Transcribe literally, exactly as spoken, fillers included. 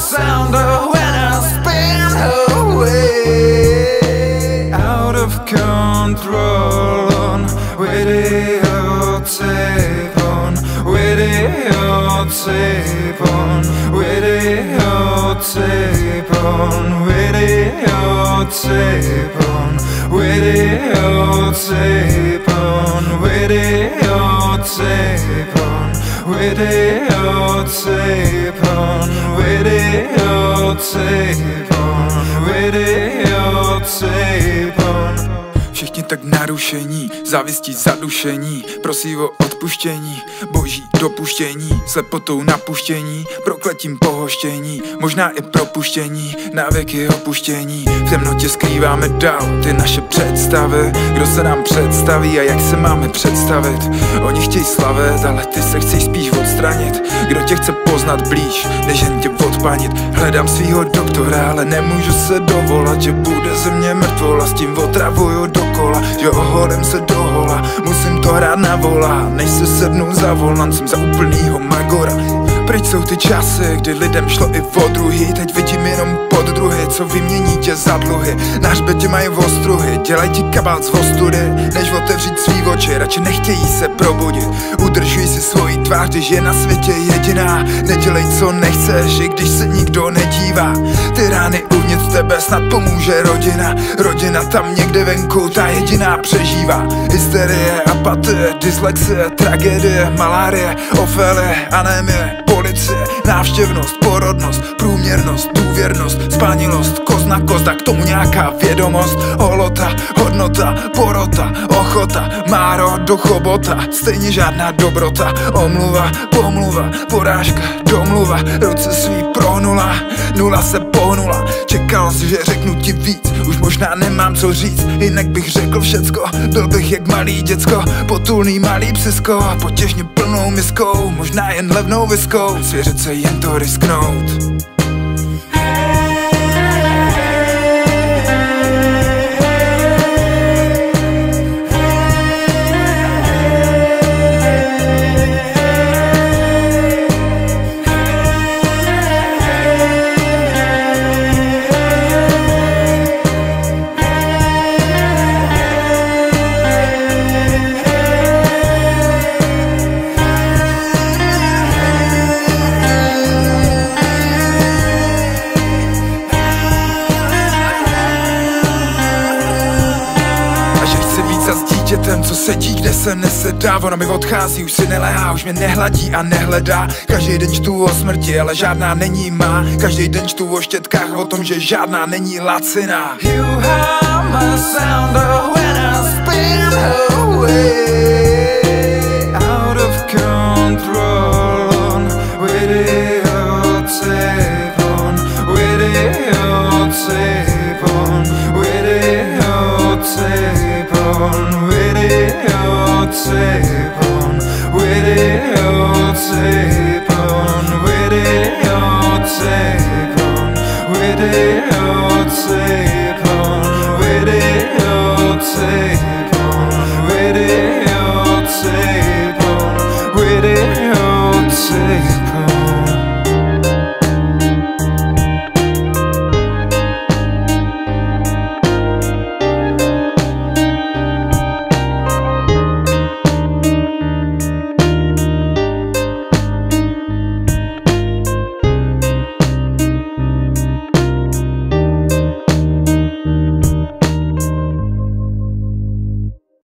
sound of when I spin away. Out of control on videotape, on videotape, on videotape, on videotape, on videotape, on videotape, on videotape, on videotape, on videotape, on. Všichni tak narušení, závistí, zadušení, prosí o odpuštění, boží dopuštění, slepotou napuštění, prokletím pohoštění, možná i propuštění, návyky opuštění. V temnotě skrýváme dál ty naše představy, kdo se nám představí a jak se máme představit. Oni chtějí slavit, ale ty se chceš spíš odstranit. Kdo tě chce poznat blíž, než jen tě odpanit. Hledám svýho doktora, ale nemůžu se dovolat, že bude ze mě mrtvola, s tím otravuju dokola, že oholím se do hola. Musím to hrát na vola, než se sednu za volancem za úplnýho magora. Pryč jsou ty časy, kdy lidem šlo i o druhý. Teď vidím jenom poddruhy, co vymění tě za dluhy. Na hřbetě mají ostruhy, dělaj ti kabát z ostudy, než otevřít svý oči, radši nechtějí se probudit. Udržuj si svoji tvář, když je na světě jediná. Nedělej co nechceš, i když se nikdo nedívá. Ty rány uvnitř tebe snad pomůže rodina. Rodina tam někde venku, ta jediná přežívá. Hysterie, apatie, dyslexie, tragédie, malárie, ofélie, anémie, policie, návštěvnost, porodnost, průměrnost, důvěrnost, spánilost, kost na kost a k tomu nějaká vědomost. Holota, hodnota, porota, ochota, máro do chobota, stejně žádná dobrota. Omluva, pomluva, porážka, domluva, ruce svý prohnula, nula se pohnula. Čekal jsi, že řeknu ti víc, už možná nemám co říct, jinak bych řekl všecko. Byl bych jak malý děcko, potulný malý psisko, potěšně plnou miskou, možná jen levnou viskou, svěřit se jen to risknout. Dětem, co sedí, kde se nesedá, ona mi odchází, už si neléhá, už mě nehladí a nehledá. Každý den čtu o smrti, ale žádná není má. Každý den čtu o štětkách, o tom, že žádná není laciná. You have my sound when I spin away. Out of control on videotape, on videotape, on videotape, on videotape, on videotape, on videotape, on videotape, on videotape.